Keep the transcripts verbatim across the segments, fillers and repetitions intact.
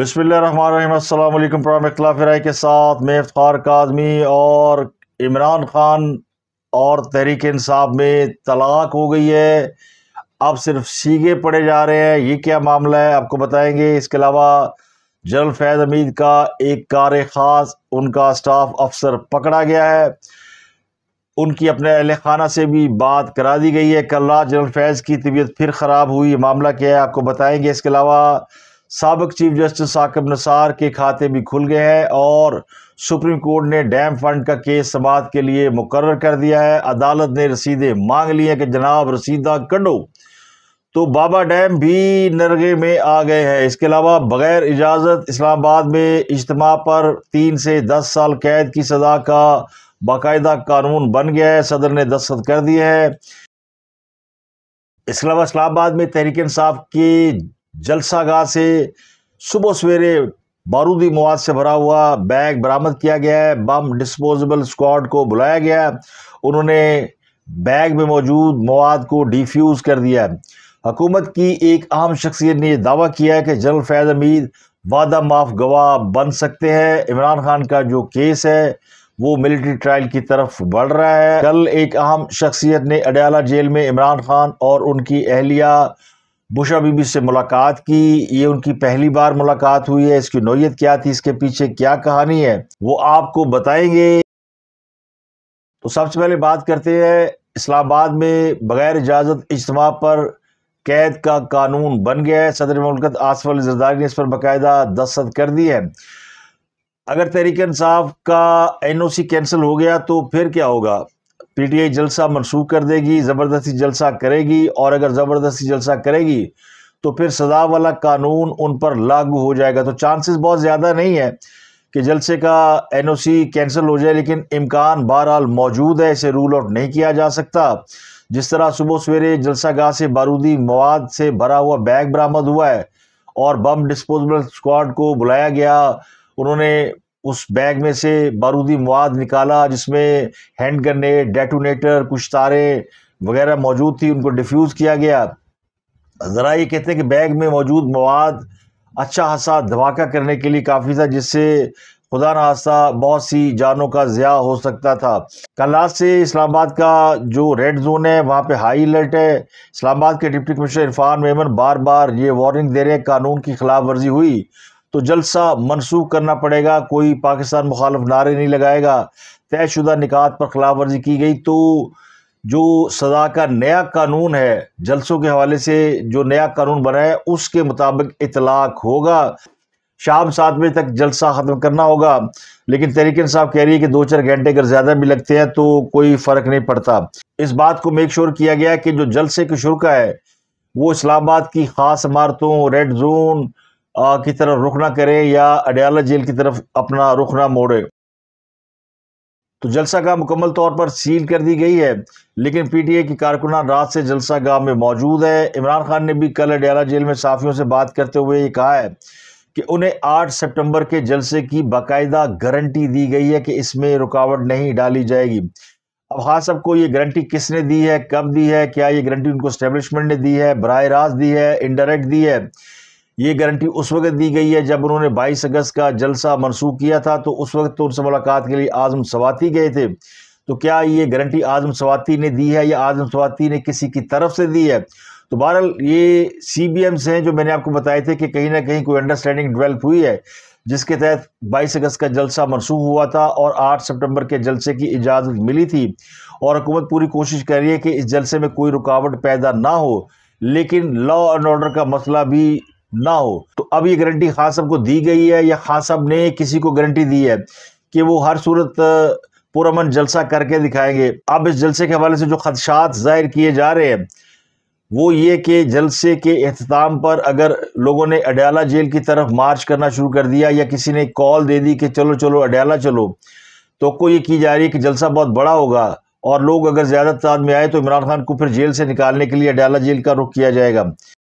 बिस्मिल्लाहिर्रहमानिर्रहीम। अस्सलाम वालेकुम। प्रोग्राम इख्तिलाफ राय के साथ मैं इफ्तार काज़मी। और इमरान खान और तहरीक इंसाफ में तलाक हो गई है, अब सिर्फ सीगे पड़े जा रहे हैं। ये क्या मामला है आपको बताएंगे। इसके अलावा जनरल फैज़ हमीद का एक कार ख़ास उनका स्टाफ अफसर पकड़ा गया है, उनकी अपने अहल खाना से भी बात करा दी गई है। कल रात जनरल फैज़ की तबीयत फिर ख़राब हुई, मामला क्या है आपको बताएंगे। इसके अलावा साबिक चीफ जस्टिस साकिब निसार के खाते भी खुल गए हैं और सुप्रीम कोर्ट ने डैम फंड का केस समाअत के लिए मुकर्रर कर दिया है। अदालत ने रसीदें मांग ली हैं कि जनाब रसीदा कढ़ो, तो बाबा डैम भी नरगे में आ गए हैं। इसके अलावा बगैर इजाज़त इस्लामाबाद में इज्तिमा पर तीन से दस साल कैद की सज़ा का बाकायदा कानून बन गया है, सदर ने दस्तखत कर दिए हैं। इसके अलावा इस्लामाबाद में तहरीक इंसाफ की जलसागाह से सुबह सवेरे बारूदी मवाद से भरा हुआ बैग बरामद किया गया है। बम डिस्पोजेबल स्क्वाड को बुलाया गया, उन्होंने बैग में मौजूद मवाद को डिफ्यूज़ कर दिया है। हुकूमत की एक अहम शख्सियत ने यह दावा किया है कि जनरल फैज़ हमीद वादा माफ गवाह बन सकते हैं। इमरान खान का जो केस है वो मिलिट्री ट्रायल की तरफ बढ़ रहा है। कल एक अहम शख्सियत ने अडयाला जेल में इमरान खान और उनकी अहलिया बुशा बीबी से मुलाकात की। ये उनकी पहली बार मुलाकात हुई है। इसकी नौयत क्या थी, इसके पीछे क्या कहानी है, वो आपको बताएंगे। तो सबसे पहले बात करते हैं, इस्लामाबाद में बगैर इजाज़त इज्तिमा पर कैद का कानून बन गया है। सदर मुल्कत आसिफ अली जरदारी ने इस पर बाकायदा दस्तखत कर दी है। अगर तहरीक इंसाफ का एन ओ सी कैंसिल हो गया तो फिर क्या होगा, पी टी आई जलसा मनसूख कर देगी, ज़बरदस्ती जलसा करेगी, और अगर ज़बरदस्ती जलसा करेगी तो फिर सज़ा वाला कानून उन पर लागू हो जाएगा। तो चांसेस बहुत ज़्यादा नहीं है कि जलसे का एन ओ सी कैंसिल हो जाए, लेकिन इम्कान बहरहाल मौजूद है, इसे रूल आउट नहीं किया जा सकता। जिस तरह सुबह सवेरे जलसागाह से बारूदी मवाद से भरा हुआ बैग बरामद हुआ है और बम डिस्पोजेबल स्क्वाड को बुलाया गया, उन्होंने उस बैग में से बारूदी मवाद निकाला जिसमें हैंड ग्रेनेड, डेटोनेटर, कुछ तारें वगैरह मौजूद थी, उनको डिफ्यूज़ किया गया। ज़रा ये कहते हैं कि बैग में मौजूद मवाद अच्छा खासा धमाका करने के लिए काफ़ी था, जिससे खुदा न खास्ता बहुत सी जानों का ज़िया हो सकता था। कल रात से इस्लामाबाद का जो रेड जोन है वहाँ पे हाई अलर्ट है। इस्लामाबाद के डिप्टी कमिश्नर इरफान मेमन बार बार ये वार्निंग दे रहे हैं, कानून की खिलाफ वर्जी हुई तो जलसा मनसूख करना पड़ेगा, कोई पाकिस्तान मुखालिफ नारे नहीं लगाएगा। तयशुदा निकात पर खिलाफ वर्जी की गई तो जो सज़ा का नया कानून है, जलसों के हवाले से जो नया कानून बना है उसके मुताबिक इतलाक होगा। शाम सात बजे तक जलसा ख़त्म करना होगा, लेकिन तहरीक इंसाफ कह रही है कि दो चार घंटे अगर ज़्यादा भी लगते हैं तो कोई फ़र्क नहीं पड़ता। इस बात को मेक श्योर किया गया कि जो जलसे की शुरुआत है वो इस्लामाबाद की ख़ास इमारतों, रेड जोन की तरफ रुख ना करे या अडयाला जेल की तरफ अपना रुख ना मोड़े। तो जलसा गाह मुकम्मल तौर पर सील कर दी गई है, लेकिन पी टी आई की कारकुनान रात से जलसा गाह में मौजूद है। इमरान खान ने भी कल अडयाला जेल में साफियों से बात करते हुए ये कहा है कि उन्हें आठ सितंबर के जलसे की बाकायदा गारंटी दी गई है कि इसमें रुकावट नहीं डाली जाएगी। अब हाँ, सबको ये गारंटी किसने दी है, कब दी है, क्या ये गारंटी उनको एस्टेब्लिशमेंट ने दी है, बराह रास्त दी है, इनडायरेक्ट दी है? ये गारंटी उस वक्त दी गई है जब उन्होंने बाईस अगस्त का जलसा मनसूख किया था, तो उस वक्त तो उनसे मुलाकात के लिए आज़म सवाती गए थे। तो क्या ये गारंटी आज़म सवाती ने दी है या आज़म सवाती ने किसी की तरफ से दी है? तो बहरहाल ये सी बी एम्स हैं जो मैंने आपको बताए थे कि कहीं ना कहीं कोई अंडरस्टैंडिंग डेवलप हुई है, जिसके तहत बाईस अगस्त का जलसा मनसूख हुआ था और आठ सितंबर के जलसे की इजाज़त मिली थी। और हुकूमत पूरी कोशिश कर रही है कि इस जलसे में कोई रुकावट पैदा ना हो, लेकिन लॉ एंड ऑर्डर का मसला भी ना हो। तो अब ये गारंटी खान साहब को दी गई है या खान साहब ने किसी को गारंटी दी है कि वो हर सूरत पुरअमन जलसा करके दिखाएंगे? अब इस जलसे के हवाले से जो खदशात जाहिर किए जा रहे हैं वो ये कि जलसे के अख्ताम पर अगर लोगों ने अडयाला जेल की तरफ मार्च करना शुरू कर दिया या किसी ने कॉल दे दी कि चलो चलो अडयाला चलो, तो को ये की जा रही है कि जलसा बहुत बड़ा होगा और लोग अगर ज़्यादा तादाद में आए तो इमरान खान को फिर जेल से निकालने के लिए अडयाला जेल का रुख किया जाएगा।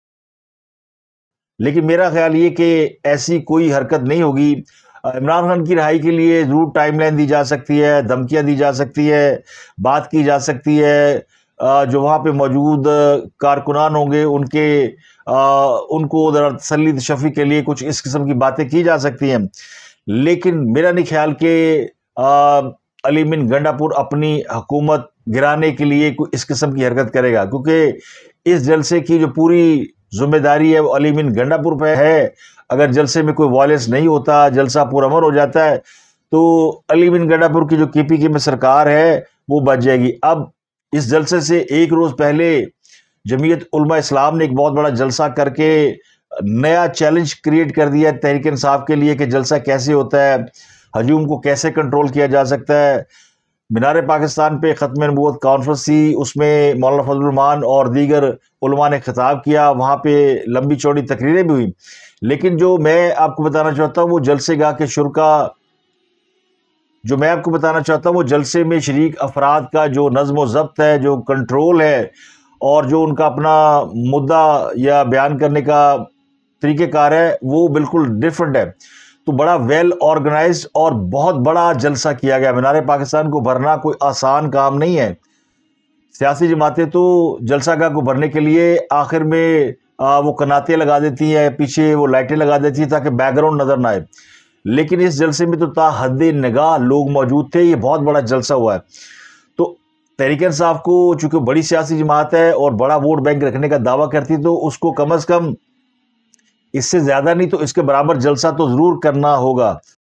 लेकिन मेरा ख्याल ये कि ऐसी कोई हरकत नहीं होगी। इमरान खान की रिहाई के लिए ज़रूर टाइमलाइन दी जा सकती है, धमकियां दी जा सकती है, बात की जा सकती है, جو وہاں پہ موجود کارکنان ہوں گے ان کے ان کو ذرا تسلی تشفی کے لیے کچھ اس قسم کی باتیں کی جا سکتی ہیں، لیکن میرا نہیں خیال کہ علی من گنڈا پور اپنی حکومت گرانے کے لیے کوئی اس قسم کی حرکت کرے گا، کیونکہ اس جلسے کی جو پوری ذمہ داری ہے وہ علی من گنڈا پور پہ ہے۔ اگر جلسے میں کوئی وائلنس نہیں ہوتا، جلسہ پرامن ہو جاتا ہے، تو علی من گنڈا پور کی جو کے پی کے میں سرکار ہے وہ بچ جائے گی۔ اب اس جلسے سے ایک روز پہلے جمعیت علماء اسلام نے ایک بہت بڑا جلسہ کر کے نیا چیلنج کریٹ کر دیا ہے تحریک انصاف کے لیے کہ جلسہ کیسے ہوتا ہے، ہجوم کو کیسے کنٹرول کیا جا سکتا ہے۔ مینار پاکستان پہ ختم نبوت کانفرنس تھی، اس میں مولانا فضل الرحمان اور دیگر علماء نے خطاب کیا، وہاں پہ لمبی چوڑی تقریریں بھی ہوئیں، لیکن جو میں آپ کو بتانا چاہتا ہوں وہ جلسے گاہ کے شرکا جو میں آپ کو بتانا چاہتا ہوں وہ جلسے میں شریک افراد کا جو نظم و ضبط ہے، جو کنٹرول ہے، اور جو ان کا اپنا مدعا یا بیان کرنے کا طریقہ کار ہے وہ بالکل ڈیفرنٹ ہے۔ تو بڑا ویل آرگنائزڈ اور بہت بڑا جلسہ کیا گیا۔ مینار پاکستان کو بھرنا کوئی آسان کام نہیں ہے۔ سیاسی جماعتیں تو جلسہ گاہ کو بھرنے کے لیے آخر میں وہ کناتے لگا دیتی ہیں، پیچھے وہ لائٹیں لگا دیتی ہیں تاکہ بیک گراؤنڈ نظر نہ آئے، لیکن اس جلسے میں تو تا حد نگاہ لوگ موجود تھے۔ یہ بہت بڑا جلسہ ہوا ہے۔ تو تحریک انصاف کو چونکہ بڑی سیاسی جماعت ہے اور بڑا ووٹ بینک رکھنے کا دعویٰ کرتی، تو اس کو کم از کم اس سے زیادہ نہیں تو اس کے برابر جلسہ تو ضرور کرنا ہوگا۔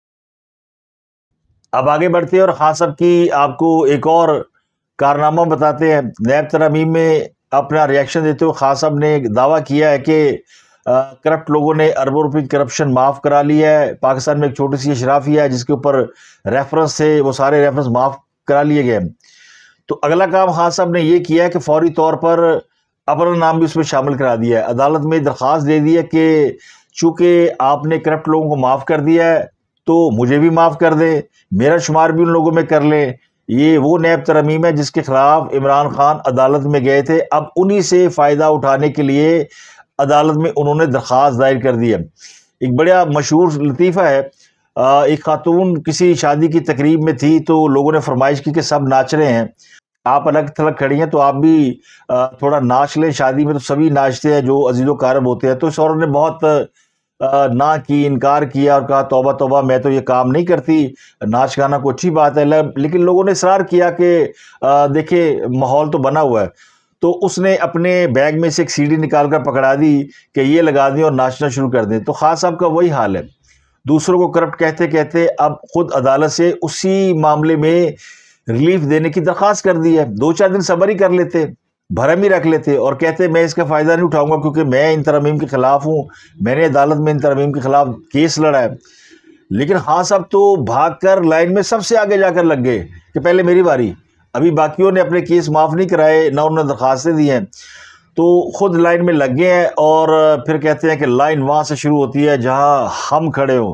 اب آگے بڑھتے ہیں اور خان صاحب کی آپ کو ایک اور کارنامہ بتاتے ہیں۔ نیب ترامیم میں اپنا ریاکشن دیتے ہوئے خان صاحب نے دعویٰ کیا ہے کہ کرپٹ لوگوں نے اربوں روپے کی کرپشن معاف کرا لی ہے۔ پاکستان میں ایک چھوٹی سی اشرافیہ ہے جس کے اوپر ریفرنس تھے، وہ سارے ریفرنس معاف کرا لیے گئے۔ تو اگلا کام خان صاحب نے یہ کیا ہے کہ فوری طور پر اپنا نام بھی اس میں شامل کرا دیا ہے۔ عدالت میں درخواست دے دی ہے کہ چونکہ آپ نے کرپٹ لوگوں کو معاف کر دیا ہے تو مجھے بھی معاف کر دیں، میرا شمار بھی ان لوگوں میں کر لیں۔ یہ وہ نیب ترمیم ہے جس کے خلاف عمران خان عدالت میں گئے تھے، اب انہی سے فائدہ اٹھانے کے لیے عدالت میں انہوں نے درخواست دائر کر دی ہے۔ ایک بڑا مشہور لطیفہ ہے، ایک خاتون کسی شادی کی تقریب میں تھی تو لوگوں نے فرمائش کی کہ سب ناچ رہے ہیں، آپ الگ تھلگ کھڑی ہیں تو آپ بھی تھوڑا ناچ لیں، شادی میں تو سبھی ناچتے ہیں جو عزیز و قارب ہوتے ہیں۔ تو اس عورت نے بہت نہ کی، انکار کیا اور کہا توبہ توبہ میں تو یہ کام نہیں کرتی، ناچ گانا کو اچھی بات ہے، لیکن لوگوں نے اصرار کیا کہ دیکھیں ماحول تو بنا ہوا ہے، تو اس نے اپنے بیگ میں سے ایک سی ڈی نکال کر پکڑا دی کہ یہ لگا دیں اور ناچنا شروع کر دیں۔ تو خان صاحب کا وہی حال ہے، دوسروں کو کرپٹ کہتے کہتے اب خود عدالت سے اسی معاملے میں ریلیف دینے کی درخواست کر دی ہے۔ دو چار دن صبر ہی کر لیتے، بھرم ہی رکھ لیتے اور کہتے میں اس کا فائدہ نہیں اٹھاؤں گا کیونکہ میں ان ترامیم کے خلاف ہوں، میں نے عدالت میں ان ترامیم کے خلاف کیس لڑا ہے۔ لیکن خان صاحب تو بھاگ کر لائن میں سب سے آگے جا کر لگ گئے کہ پہلے میری باری، ابھی باقیوں نے اپنے کیس معاف نہیں کرائے، نہ انہوں نے درخواستیں دی ہیں، تو خود لائن میں لگ گئے ہیں اور پھر کہتے ہیں کہ لائن وہاں سے شروع ہوتی ہے جہاں ہم کھڑے ہوں۔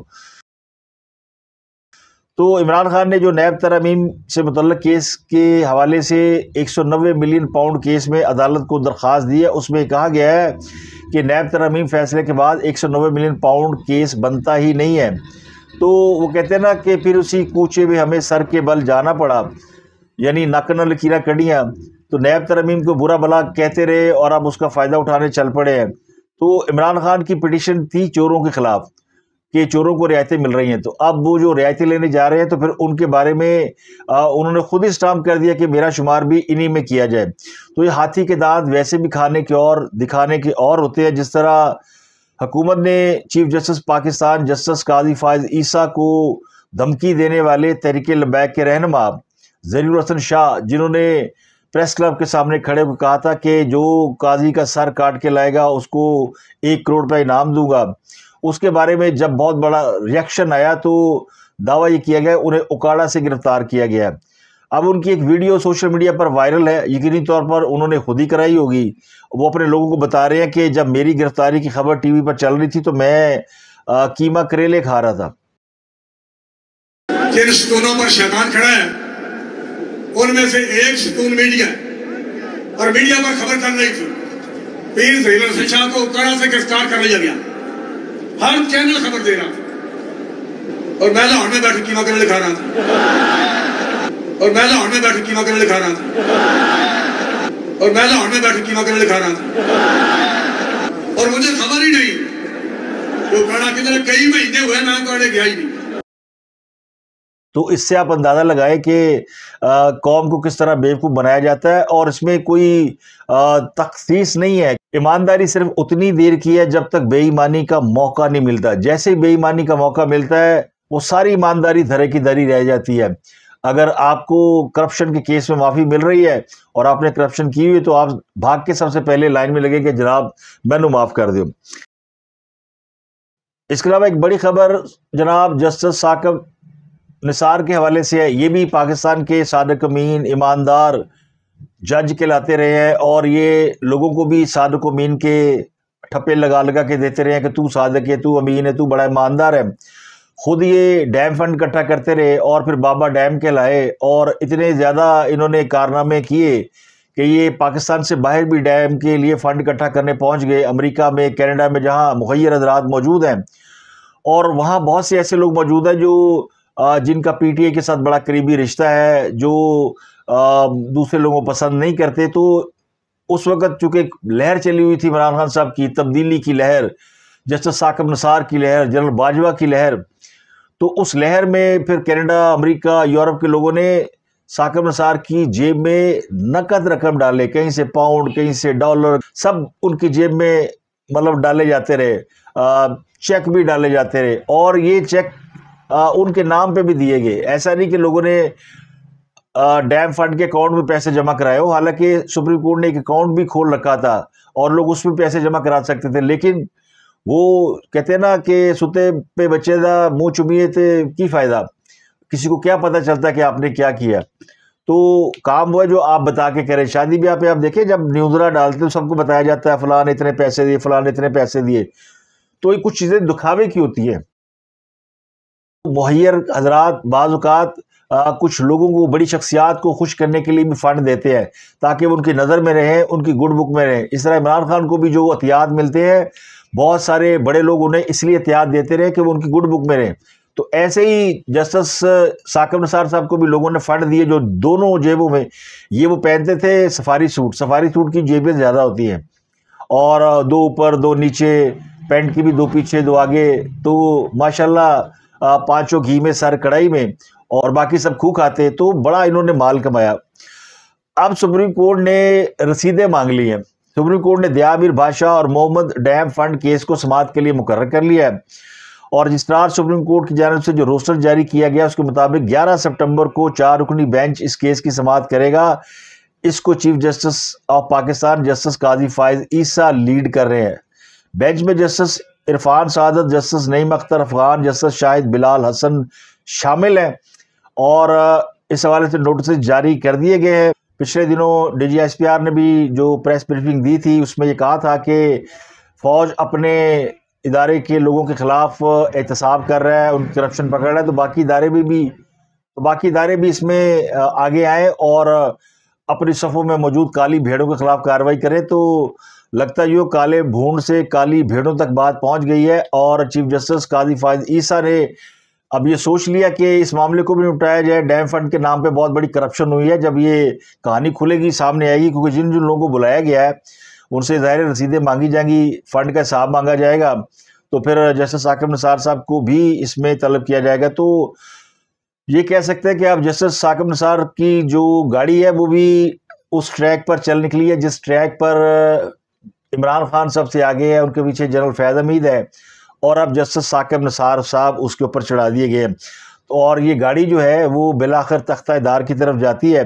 تو عمران خان نے جو نیب ترامیم سے متعلق کیس کے حوالے سے ایک سو نوے ملین پاؤنڈ کیس میں عدالت کو درخواست دی ہے، اس میں کہا گیا ہے کہ نیب ترامیم فیصلے کے بعد ایک سو نوے ملین پاؤنڈ کیس بنتا ہی نہیں ہے۔ تو وہ کہتے ہیں نا کہ پھر اسی کوچے میں ہمیں سر کے بل جانا پڑا، یعنی ناک نہ لکیریں کڑیاں، تو نیب ترامیم کو برا بلا کہتے رہے اور اب اس کا فائدہ اٹھانے چل پڑے ہیں۔ تو عمران خان کی پٹیشن تھی چوروں کے خلاف کہ چوروں کو رعایتیں مل رہی ہیں، تو اب وہ جو رعایتیں لینے جا رہے ہیں تو پھر ان کے بارے میں انہوں نے خود ہی اسٹامپ کر دیا کہ میرا شمار بھی انہی میں کیا جائے۔ تو یہ ہاتھی کے دانت ویسے بھی کھانے کے اور دکھانے کے اور ہوتے ہیں، جس طرح حکومت نے chief justice Pakistan justice Qazi Faez عیسیٰ کو دھمکی دینے والے تحریک لبیک کے رہنما ظہیر الحسن شاہ، جنہوں نے پریس کلب کے سامنے کھڑے ہو کہا تھا کہ جو قاضی کا سر کاٹ کے لائے گا اس کو ایک کروڑ روپے انعام دوں گا، اس کے بارے میں جب بہت بڑا ریاکشن آیا تو دعویٰ یہ کیا گیا انہیں اکاڑا سے گرفتار کیا گیا۔ اب ان کی ایک ویڈیو سوشل میڈیا پر وائرل ہے، یقینی طور پر انہوں نے خود ہی کرائی ہوگی۔ وہ اپنے لوگوں کو بتا رہے ہیں کہ جب میری گرفتاری کی خبر ٹی وی پر چل رہی تھی تو میں کیما کریلے کھا رہا تھا۔ جن ستونوں پر شیطان کھڑا ہے ان میں سے ایک ستون میڈیا اور میڈیا پر خبر چل رہی تھی پیر ظہیر الحسن شاہ کو اکاڑا سے گرفتار کر لیا گیا، ہر چینل خبر دے رہا تھا اور میں لاہور میں بیٹھ کیما کریلے کھا رہا تھا اور میں لاہور میں بیٹھ کیما کریلے کھا رہا تھا۔ اور میں لاہور میں بیٹھ قیمہ کرنے لکھا رہا تھا اور مجھے خبر ہی نہیں وہ کڑا کدھر کئی مہینے ہوئے میں کڑے گیا ہی نہیں. تو اس سے آپ اندازہ لگائے کہ قوم کو کس طرح بیوقوف بنایا جاتا ہے، اور اس میں کوئی تخصیص نہیں ہے. ایمانداری صرف اتنی دیر کی ہے جب تک بے ایمانی کا موقع نہیں ملتا. جیسے ہی بے ایمانی کا موقع ملتا ہے وہ ساری ایمانداری دھرے کی دھری رہ جاتی ہے. اگر آپ کو کرپشن کے کیس میں معافی مل رہی ہے اور آپ نے کرپشن کی ہوئی تو آپ بھاگ کے سب سے پہلے لائن میں لگے کہ جناب میں نے معاف کر دوں. اس کے علاوہ ایک بڑی خبر جناب جسٹس ثاقب نثار کے حوالے سے ہے. یہ بھی پاکستان کے صادق امین ایماندار جج کہلاتے رہے ہیں، اور یہ لوگوں کو بھی صادق امین کے ٹھپے لگا لگا کے دیتے رہے ہیں کہ تو صادق ہے، تو امین ہے، تو بڑا ایماندار ہے. خود یہ ڈیم فنڈ اکٹھا کرتے رہے اور پھر بابا ڈیم کے لائے، اور اتنے زیادہ انہوں نے کارنامے کیے کہ یہ پاکستان سے باہر بھی ڈیم کے لیے فنڈ اکٹھا کرنے پہنچ گئے، امریکہ میں، کینیڈا میں، جہاں مخیر حضرات موجود ہیں. اور وہاں بہت سے ایسے لوگ موجود ہیں جو جن کا پی ٹی اے کے ساتھ بڑا قریبی رشتہ ہے، جو دوسرے لوگوں کو پسند نہیں کرتے. تو اس وقت چونکہ لہر چلی ہوئی تھی عمران خان صاحب کی، تبدیلی کی لہر، جسٹس ثاقب نثار کی لہر، جنرل باجوہ کی لہر، تو اس لہر میں پھر کینیڈا، امریکہ، یورپ کے لوگوں نے ثاقب نثار کی جیب میں نقد رقم ڈالے، کہیں سے پاؤنڈ، کہیں سے ڈالر، سب ان کی جیب میں مطلب ڈالے جاتے رہے، چیک بھی ڈالے جاتے رہے، اور یہ چیک ان کے نام پہ بھی دیے گئے. ایسا نہیں کہ لوگوں نے ڈیم فنڈ کے اکاؤنٹ میں پیسے جمع کرائے ہو، حالانکہ سپریم کورٹ نے ایک اکاؤنٹ بھی کھول رکھا تھا اور لوگ اس میں پیسے جمع کرا سکتے تھے. لیکن وہ کہتے ہیں نا کہ ستے پہ بچے دا منہ چمیے تھے کی فائدہ، کسی کو کیا پتہ چلتا کہ آپ نے کیا کیا. تو کام وہ ہے جو آپ بتا کے کریں. شادی بیاہ پہ آپ دیکھیں جب نیوزرا ڈالتے تو سب کو بتایا جاتا ہے فلاں نے اتنے پیسے دیے، فلاں نے اتنے پیسے دیے. تو یہ کچھ چیزیں دکھاوے کی ہوتی ہیں. مہیر حضرات بعض اوقات کچھ لوگوں کو، بڑی شخصیات کو خوش کرنے کے لیے بھی فنڈ دیتے ہیں تاکہ وہ ان کی نظر میں رہیں، ان کی گڈ بک میں رہیں. اس طرح عمران خان کو بھی جو عطیات ملتے ہیں، بہت سارے بڑے لوگ انہیں اس لیے عطیات دیتے رہے کہ وہ ان کی گڈ بک میں رہیں. تو ایسے ہی جسٹس ثاقب نثار صاحب کو بھی لوگوں نے فنڈ دیے جو دونوں جیبوں میں، یہ وہ پہنتے تھے سفاری سوٹ، سفاری سوٹ کی جیبیں زیادہ ہوتی ہیں، اور دو اوپر دو نیچے، پینٹ کی بھی دو پیچھے دو آگے، تو ماشاءاللہ پانچوں گھی میں، سر کڑھائی میں، اور باقی سب کھو کھاتے. تو بڑا انہوں نے مال کمایا. اب سپریم کورٹ نے رسیدیں مانگ لی ہیں. سپریم کورٹ نے دیا میر بادشاہ اور محمد ڈیم فنڈ کیس کو سماعت کے لیے مقرر کر لیا ہے، اور رجسٹرار سپریم کورٹ کی جانب سے جو روسٹر جاری کیا گیا اس کے مطابق گیارہ ستمبر کو چار رکنی بینچ اس کیس کی سماعت کرے گا. اس کو chief justice of Pakistan justice Qazi Faez Isa lead کر رہے ہیں. بینچ میں justice Irfan Saadat, justice Naeem Akhtar Afghan, justice Shahid Bilal Hassan شامل ہیں، اور اس حوالے سے نوٹسز جاری کر دیے گئے ہیں. پچھلے دنوں D G S P R نے بھی جو پریس بریفنگ دی تھی اس میں یہ کہا تھا کہ فوج اپنے ادارے کے لوگوں کے خلاف احتساب کر رہا ہے، ان کی کرپشن پکڑ رہا ہے، تو باقی ادارے بھی بھی باقی ادارے بھی اس میں آگے آئیں اور اپنی صفوں میں موجود کالی بھیڑوں کے خلاف کارروائی کریں. تو لگتا ہے یہ کالے بھونڈ سے کالی بھیڑوں تک بات پہنچ گئی ہے، اور چیف جسٹس قاضی فائز عیسیٰ نے اب یہ سوچ لیا کہ اس معاملے کو بھی نپٹایا جائے. ڈیم فنڈ کے نام پہ بہت بڑی کرپشن ہوئی ہے، جب یہ کہانی کھلے گی، سامنے آئے گی، کیونکہ جن جن لوگوں کو بلایا گیا ہے ان سے ظاہر رسیدیں مانگی جائیں گی، فنڈ کا حساب مانگا جائے گا، تو پھر جسٹس ثاقب نثار صاحب کو بھی اس میں طلب کیا جائے گا. تو یہ کہہ سکتے ہیں کہ اب جسٹس ثاقب نثار کی جو گاڑی ہے وہ بھی اس ٹریک پر چل نکلی ہے جس ٹریک پر عمران خان سب سے آگے ہے، ان کے پیچھے جنرل فیض حمید ہے، اور اب جسٹس ثاقب نثار صاحب اس کے اوپر چڑھا دیے گئے، اور یہ گاڑی جو ہے وہ بالآخر تختہ دار کی طرف جاتی ہے.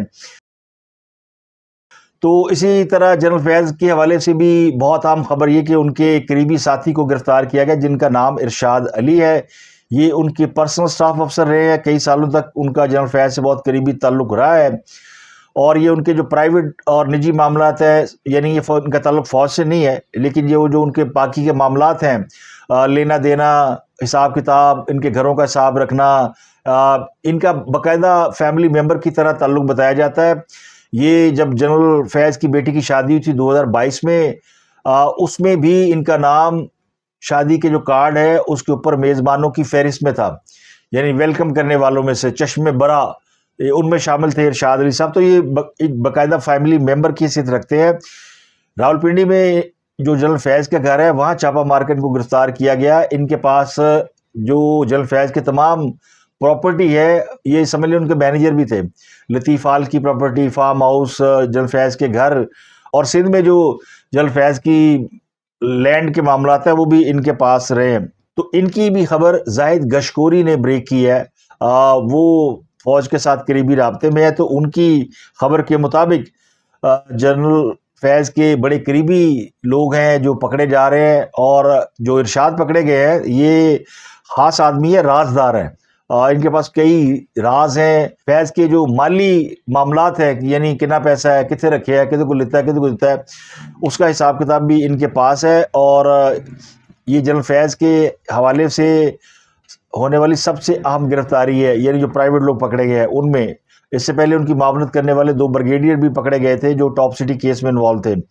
تو اسی طرح جنرل فیض کے حوالے سے بھی بہت اہم خبر یہ کہ ان کے قریبی ساتھی کو گرفتار کیا گیا جن کا نام ارشاد علی ہے. یہ ان کے پرسنل سٹاف افسر رہے ہیں، کئی سالوں تک ان کا جنرل فیض سے بہت قریبی تعلق رہا ہے، اور یہ ان کے جو پرائیویٹ اور نجی معاملات ہیں، یعنی یہ ان کا تعلق فوج سے نہیں ہے، لیکن یہ وہ جو ان کے باقی کے معاملات ہیں، لینا دینا، حساب کتاب، ان کے گھروں کا حساب رکھنا، ان کا باقاعدہ فیملی ممبر کی طرح تعلق بتایا جاتا ہے. یہ جب جنرل فیض کی بیٹی کی شادی ہوئی تھی دو ہزار بائیس میں، اس میں بھی ان کا نام شادی کے جو کارڈ ہے اس کے اوپر میزبانوں کی فہرست میں تھا، یعنی ویلکم کرنے والوں میں سے چشم برا ان میں شامل تھے ارشاد علی صاحب، تو یہ ایک باقاعدہ فیملی ممبر کی حیثیت رکھتے ہیں۔ راولپنڈی میں جو جنرل فیض کا گھر ہے وہاں چھاپا مار کے ان کو گرفتار کیا گیا۔ ان کے پاس جو جنرل فیض کے تمام پراپرٹی ہے، یہ سمجھ لیں ان کے مینیجر بھی تھے، لطیف آل کی property, farm house, general Faiz کے گھر، اور سندھ میں جو جنرل فیض کی لینڈ کے معاملات ہیں وہ بھی ان کے پاس رہے ہیں۔ تو ان کی بھی خبر زاہد گشکوری نے بریک کی ہے، آ, وہ فوج کے ساتھ قریبی رابطے میں ہے، تو ان کی خبر کے مطابق جنرل فیض کے بڑے قریبی لوگ ہیں جو پکڑے جا رہے ہیں، اور جو ارشاد پکڑے گئے ہیں یہ خاص آدمی ہے، رازدار ہیں، ان کے پاس کئی راز ہیں۔ فیض کے جو مالی معاملات ہیں، یعنی کتنا پیسہ ہے، کتنے رکھے ہے، کتنے کو لیتا ہے، کتنے کو دیتا ہے، اس کا حساب کتاب بھی ان کے پاس ہے۔ اور یہ جنرل فیض کے حوالے سے ہونے والی سب سے اہم گرفتاری ہے، یعنی جو پرائیویٹ لوگ پکڑے گئے ہیں ان میں اس سے پہلے ان کی معاونت کرنے والے دو بریگیڈیئر بھی پکڑے گئے تھے جو ٹاپ سٹی کیس میں انوالو تھے۔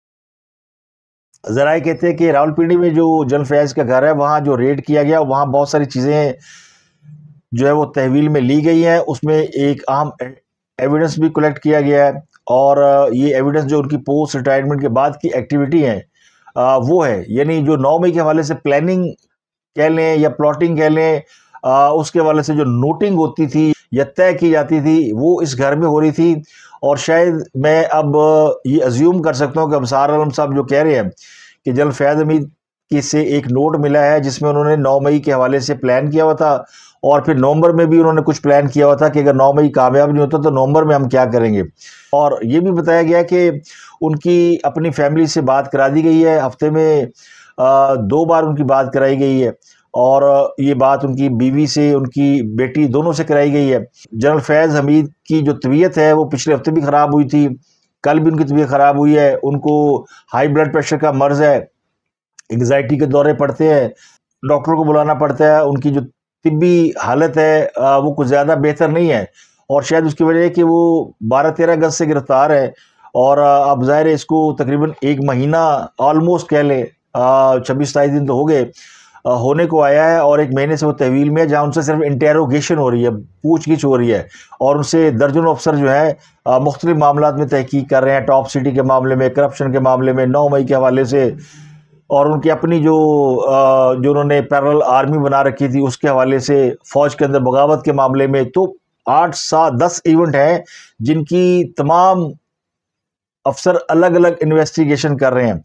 ذرائع کہتے ہیں کہ راولپنڈی میں جو جنرل فیض کا گھر ہے وہاں جو ریڈ کیا گیا وہاں بہت ساری چیزیں جو ہے وہ تحویل میں لی گئی ہیں، اس میں ایک اہم ایویڈنس بھی کلیکٹ کیا گیا ہے، اور یہ ایویڈنس جو ان کی پوسٹ ریٹائرمنٹ کے بعد کی ایکٹیویٹی ہیں وہ ہے، یعنی جو نو مئی کے حوالے سے پلاننگ کہہ لیں یا پلاٹنگ کہہ لیں، اس کے حوالے سے جو نوٹنگ ہوتی تھی یا طے کی جاتی تھی وہ اس گھر میں ہو رہی تھی۔ اور شاید میں اب یہ ازیوم کر سکتا ہوں کہ ابصار عالم صاحب جو کہہ رہے ہیں کہ جنرل فیض حمید کی سے ایک نوٹ ملا ہے جس میں انہوں نے نو مئی کے حوالے سے پلان کیا ہوا تھا، اور پھر نومبر میں بھی انہوں نے کچھ پلان کیا ہوا تھا کہ اگر نو مئی کامیاب نہیں ہوتا تو نومبر میں ہم کیا کریں گے۔ اور یہ بھی بتایا گیا کہ ان کی اپنی فیملی سے بات کرا دی گئی ہے، ہفتے میں دو بار ان کی بات کرائی گئی ہے، اور یہ بات ان کی بیوی سے، ان کی بیٹی دونوں سے کرائی گئی ہے۔ جنرل فیض حمید کی جو طبیعت ہے وہ پچھلے ہفتے بھی خراب ہوئی تھی، کل بھی ان کی طبیعت خراب ہوئی ہے، ان کو ہائی بلڈ پریشر کا مرض ہے، انگزائٹی کے دورے پڑتے ہیں، ڈاکٹر کو بلانا پڑتا ہے، ان کی جو طبی حالت ہے وہ کچھ زیادہ بہتر نہیں ہے، اور شاید اس کی وجہ ہے کہ وہ بارہ تیرہ اگست سے گرفتار ہے، اور اب ظاہر ہے اس کو تقریباً ایک مہینہ آلموسٹ کہہ لیں چھبیس ستائیس دن تو ہو گئے ہونے کو آیا ہے، اور ایک مہینے سے وہ تحویل میں ہے جہاں ان سے صرف انٹیروگیشن ہو رہی ہے، پوچھ گچھ ہو رہی ہے، اور ان سے درجنوں افسر جو ہے مختلف معاملات میں تحقیق کر رہے ہیں، ٹاپ سٹی کے معاملے میں، کرپشن کے معاملے میں، نو مئی کے حوالے سے، اور ان کی اپنی جو جو انہوں نے پیرل آرمی بنا رکھی تھی اس کے حوالے سے، فوج کے اندر بغاوت کے معاملے میں۔ تو آٹھ سات دس ایونٹ ہیں جن کی تمام افسر الگ الگ انویسٹیگیشن کر رہے ہیں۔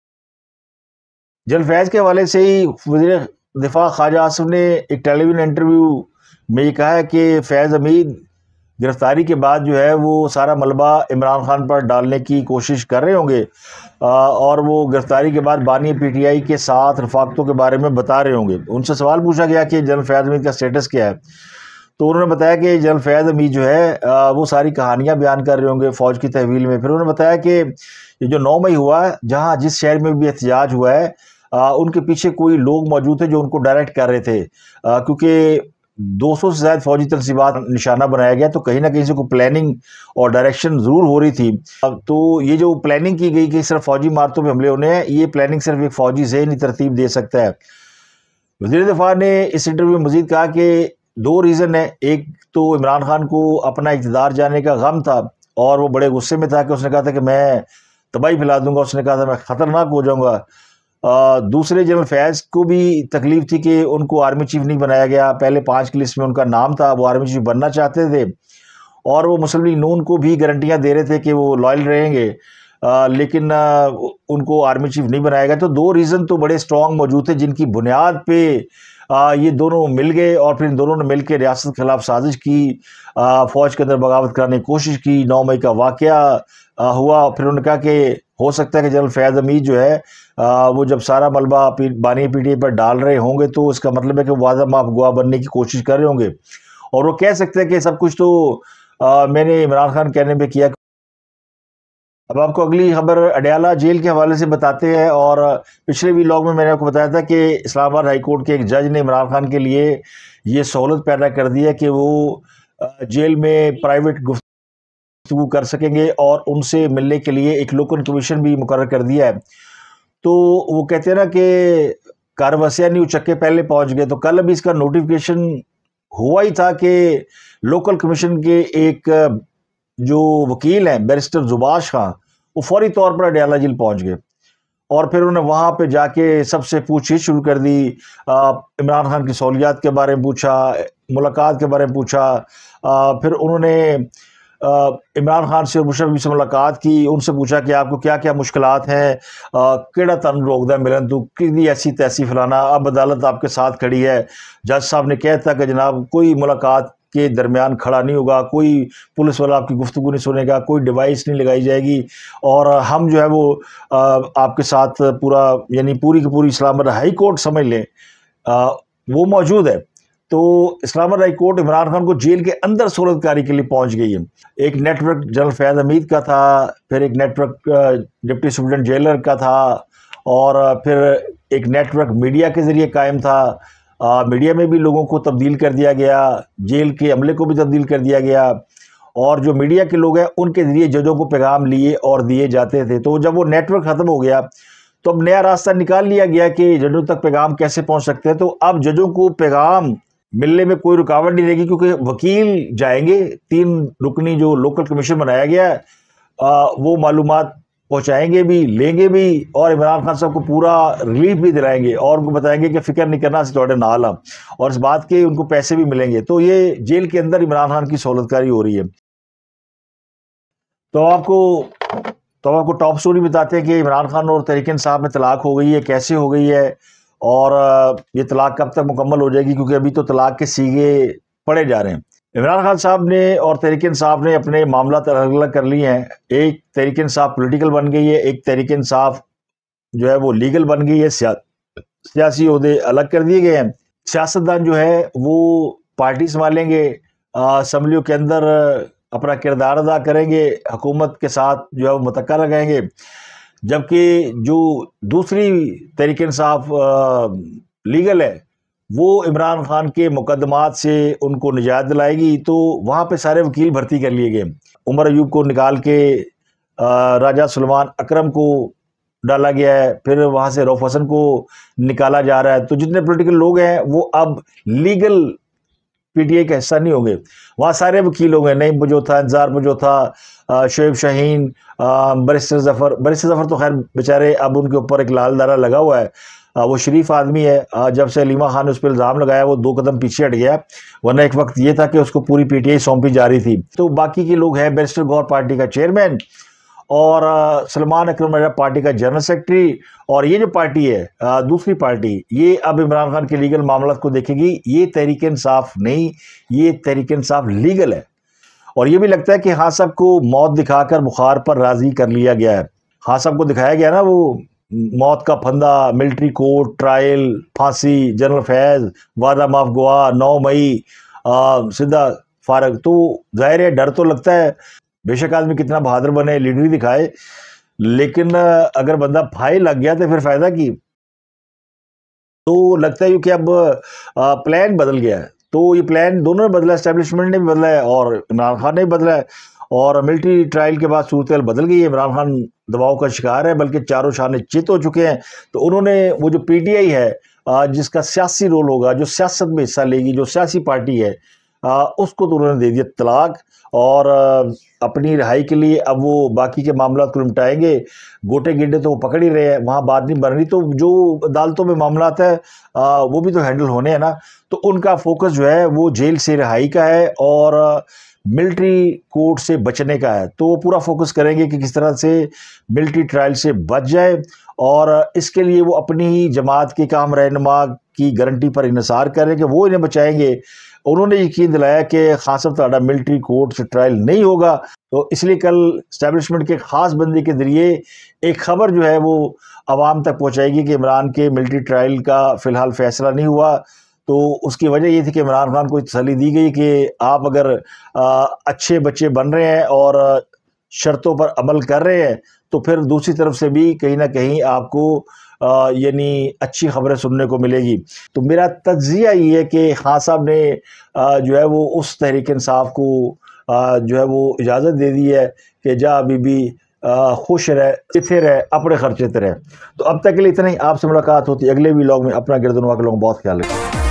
جنرل فیض کے حوالے سے ہی وزیر دفاع خواجہ آصف نے ایک ٹیلی ویژن انٹرویو میں یہ کہا ہے کہ فیض حمید گرفتاری کے بعد جو ہے وہ سارا ملبہ عمران خان پر ڈالنے کی کوشش کر رہے ہوں گے، اور وہ گرفتاری کے بعد بانی پی ٹی آئی کے ساتھ رفاقتوں کے بارے میں بتا رہے ہوں گے۔ ان سے سوال پوچھا گیا کہ جنرل فیض حمید کا سٹیٹس کیا ہے، تو انہوں نے بتایا کہ جنرل فیض حمید جو ہے وہ ساری کہانیاں بیان کر رہے ہوں گے فوج کی تحویل میں۔ پھر انہوں نے بتایا کہ یہ جو نو مئی ہوا جہاں جس شہر میں بھی احتجاج ہوا ہے ان کے پیچھے کوئی لوگ موجود تھے جو ان کو ڈائریکٹ کر رہے تھے، کیونکہ دو سو سے زائد فوجی تنصیبات نشانہ بنایا گیا، تو کہیں نہ کہیں سے کوئی پلاننگ اور ڈائریکشن ضرور ہو رہی تھی۔ تو یہ جو پلاننگ کی گئی کہ صرف فوجی عمارتوں پہ حملے ہونے ہیں، یہ پلاننگ صرف ایک فوجی ذہنی ترتیب دے سکتا ہے۔ وزیر دفاع نے اس انٹرویو میں مزید کہا کہ دو ریزن ہے، ایک تو عمران خان کو اپنا اقتدار جانے کا غم تھا اور وہ بڑے غصے میں تھا کہ اس نے کہا تھا کہ میں تباہی پھیلا دوں گا، اس نے کہا تھا میں خطرناک ہو جاؤں گا۔ دوسرے جنرل فیض کو بھی تکلیف تھی کہ ان کو آرمی چیف نہیں بنایا گیا، پہلے پانچ کی لسٹ میں ان کا نام تھا، وہ آرمی چیف بننا چاہتے تھے، اور وہ مسلم لیگ نون کو بھی گارنٹیاں دے رہے تھے کہ وہ لائل رہیں گے، لیکن ان کو آرمی چیف نہیں بنایا گیا۔ تو دو ریزن تو بڑے سٹرونگ موجود تھے جن کی بنیاد پہ یہ دونوں مل گئے، اور پھر ان دونوں نے مل کے ریاست کے خلاف سازش کی، فوج کے اندر بغاوت کرنے کی کوشش کی۔ نو مئی کا واقعہ ہوا، پھر انہوں نے کہا کہ ہو سکتا ہے کہ جنرل فیض حمید جو ہے وہ جب سارا ملبہ بانی پی ٹی آئی پر ڈال رہے ہوں گے تو اس کا مطلب ہے کہ وہ واضح معاف گواہ بننے کی کوشش کر رہے ہوں گے، اور وہ کہہ سکتے ہیں کہ سب کچھ تو میں نے عمران خان کہنے پہ کیا۔ اب آپ کو اگلی خبر اڈیالہ جیل کے حوالے سے بتاتے ہیں، اور پچھلے ویلاگ میں میں نے آپ کو بتایا تھا کہ اسلام آباد ہائی کورٹ کے ایک جج نے عمران خان کے لیے یہ سہولت پیدا کر دی ہے کہ وہ جیل میں پرائیویٹ گفتگو کر سکیں گے، اور ان سے ملنے کے لیے ایک لوکل کمیشن بھی مقرر کر دیا ہے۔ تو وہ کہتے ہیں نا کہ کار وسیع نہیں اچکے پہلے پہنچ گئے، تو کل ابھی اس کا نوٹیفیکیشن ہوا ہی تھا کہ لوکل کمیشن کے ایک جو وکیل ہیں بیرسٹر زباش خان، وہ فوری طور پر اڈیالہ جیل پہنچ گئے اور پھر انہوں نے وہاں پہ جا کے سب سے پوچھ گچھ شروع کر دی، عمران خان کی سہولیات کے بارے میں پوچھا، ملاقات کے بارے میں پوچھا، پھر انہوں نے عمران خان سے اور مشرف سے ملاقات کی، ان سے پوچھا کہ آپ کو کیا کیا مشکلات ہیں، کیڑا تن روکدا ملن تو کتنی ایسی تیسی فلانا، اب عدالت آپ کے ساتھ کھڑی ہے، جج صاحب نے کہتا کہ جناب کوئی ملاقات کے درمیان کھڑا نہیں ہوگا، کوئی پولیس والا آپ کی گفتگو نہیں سنے گا، کوئی ڈیوائس نہیں لگائی جائے گی، اور ہم جو ہے وہ آپ کے ساتھ پورا یعنی پوری کی پوری اسلام آباد ہائی کورٹ سمجھ لیں وہ موجود ہے۔ تو اسلام آباد ہائی کورٹ عمران خان کو جیل کے اندر سہولت کاری کے لیے پہنچ گئی ہے۔ ایک network general Fayyaz Hameed کا تھا، پھر ایک network deputy superintendent jailer کا تھا، اور پھر ایک نیٹ ورک میڈیا کے ذریعے قائم تھا، میڈیا میں بھی لوگوں کو تبدیل کر دیا گیا، جیل کے عملے کو بھی تبدیل کر دیا گیا، اور جو میڈیا کے لوگ ہیں ان کے ذریعے ججوں کو پیغام لیے اور دیے جاتے تھے۔ تو جب وہ نیٹ ورک ختم ہو گیا تو اب نیا راستہ نکال لیا گیا کہ ججوں تک پیغام کیسے پہنچ سکتے ہیں۔ تو اب ججوں کو پیغام ملنے میں کوئی رکاوٹ نہیں رہے گی، کیونکہ وکیل جائیں گے، تین رکنی جو لوکل کمیشن بنایا گیا ہے وہ معلومات پہنچائیں گے بھی، لیں گے بھی، اور عمران خان صاحب کو پورا ریلیف بھی دلائیں گے اور ان کو بتائیں گے کہ فکر نہیں کرنا، تھوڑے نال ہم، اور اس بات کے ان کو پیسے بھی ملیں گے۔ تو یہ جیل کے اندر عمران خان کی سہولت کاری ہو رہی ہے۔ تو آپ کو تو آپ کو ٹاپ سٹوری بتاتے ہیں کہ عمران خان اور تحریک انصاف میں طلاق ہو گئی ہے، کیسے ہو گئی ہے، اور یہ طلاق کب تک مکمل ہو جائے گی، کیونکہ ابھی تو طلاق کے سیگے پڑے جا رہے ہیں۔ عمران خان صاحب نے اور تحریک انصاف نے اپنے معاملات الگ الگ کر لیے ہیں۔ ایک تحریک انصاف پولیٹیکل بن گئی ہے، ایک تحریک انصاف جو ہے وہ لیگل بن گئی ہے، سیاسی عہدے الگ کر دیے گئے ہیں۔ سیاستدان جو ہے وہ پارٹی سنبھالیں گے، اسمبلیوں کے اندر اپنا کردار ادا کریں گے، حکومت کے ساتھ جو ہے وہ متکا لگائیں گے، جبکہ جو دوسری تحریک انصاف لیگل ہے وہ عمران خان کے مقدمات سے ان کو نجات دلائے گی۔ تو وہاں پہ سارے وکیل بھرتی کر لیے گئے، عمر ایوب کو نکال کے راجہ سلیمان اکرم کو ڈالا گیا ہے، پھر وہاں سے روف حسن کو نکالا جا رہا ہے۔ تو جتنے پولیٹیکل لوگ ہیں وہ اب لیگل پی ٹی آئی کا حصہ نہیں ہوں گے، وہاں سارے وکیل ہوں گے، نعیم بجوتھا، انتظار بجوتھا، شعیب شاہین، بیرسٹر ظفر بیرسٹر ظفر تو خیر بیچارے اب ان کے اوپر ایک لال دارہ لگا ہوا ہے، وہ شریف آدمی ہے، جب سے علیمہ خان نے اس پہ الزام لگایا وہ دو قدم پیچھے ہٹ گیا، ورنہ ایک وقت یہ تھا کہ اس کو پوری پی ٹی آئی سونپی جا رہی تھی۔ تو باقی کے لوگ ہیں بیرسٹر گور پارٹی کا چیئرمین، اور سلمان اکرم راجہ پارٹی کا جنرل سیکرٹری، اور یہ جو پارٹی ہے دوسری پارٹی یہ اب عمران خان کے لیگل معاملات کو دیکھے گی۔ یہ تحریک انصاف نہیں، یہ تحریک انصاف لیگل ہے، اور یہ بھی لگتا ہے کہ خان صاحب کو موت دکھا کر بخار پر راضی کر لیا گیا ہے۔ خان صاحب کو دکھایا گیا نا وہ موت کا پھندا، ملٹری کورٹ، ٹرائل، پھانسی، جنرل فیض، وعدہ معاف گواہ، نو مئی، سیدھا فارغ۔ تو ظاہر ہے ڈر تو لگتا ہے، بے شک آدمی کتنا بہادر بنے، لیڈری دکھائے، لیکن اگر بندہ پھائے لگ گیا تو پھر فائدہ کی۔ تو لگتا ہے کہ اب پلان بدل گیا ہے، تو یہ پلان دونوں نے بدلا، اسٹیبلشمنٹ نے بھی بدلا ہے اور عمران خان نے بھی بدلا ہے، اور ملٹری ٹرائل کے بعد صورتحال بدل گئی ہے، عمران خان دباؤ کا شکار ہے، بلکہ چاروں شانے چت ہو چکے ہیں۔ تو انہوں نے وہ جو پی ٹی آئی ہے جس کا سیاسی رول ہوگا، جو سیاست میں حصہ لے گی، جو سیاسی پارٹی ہے، اس کو تو انہوں نے دے دیا طلاق، اور اپنی رہائی کے لیے اب وہ باقی کے معاملات کو نمٹائیں گے۔ گوٹے گنڈے تو وہ پکڑ ہی رہے ہیں، وہاں بات نہیں بن رہی، تو جو عدالتوں میں معاملات ہے وہ بھی تو ہینڈل ہونے ہیں نا۔ تو ان کا فوکس جو ہے وہ جیل سے رہائی کا ہے اور ملٹری کورٹ سے بچنے کا ہے۔ تو وہ پورا فوکس کریں گے کہ کس طرح سے ملٹری ٹرائل سے بچ جائے، اور اس کے لیے وہ اپنی ہی جماعت کے کام رہنما کی گارنٹی پر انحصار کر رہے ہیں کہ وہ انہیں بچائیں گے۔ انہوں نے یقین دلایا کہ خان صاحب تہاڈا ملٹری کورٹ سے ٹرائل نہیں ہوگا، تو اس لیے کل اسٹیبلشمنٹ کے خاص بندے کے ذریعے ایک خبر جو ہے وہ عوام تک پہنچائے گی کہ عمران کے ملٹری ٹرائل کا فی الحال فیصلہ نہیں ہوا۔ تو اس کی وجہ یہ تھی کہ عمران خان کو تسلی دی گئی کہ آپ اگر اچھے بچے بن رہے ہیں اور شرطوں پر عمل کر رہے ہیں تو پھر دوسری طرف سے بھی کہیں نہ کہیں آپ کو آ, یعنی اچھی خبریں سننے کو ملے گی۔ تو میرا تجزیہ یہ ہے کہ خان صاحب نے آ, جو ہے وہ اس تحریک انصاف کو آ, جو ہے وہ اجازت دے دی ہے کہ جا ابھی بھی آ, خوش رہ، اتھے رہ، اپنے خرچے تے رہ۔ تو اب تک کے لیے اتنا ہی، آپ سے ملاقات ہوتی ہے اگلے ویلاگ میں۔ اپنا گردنوا کے لوگوں بہت خیال رکھیں۔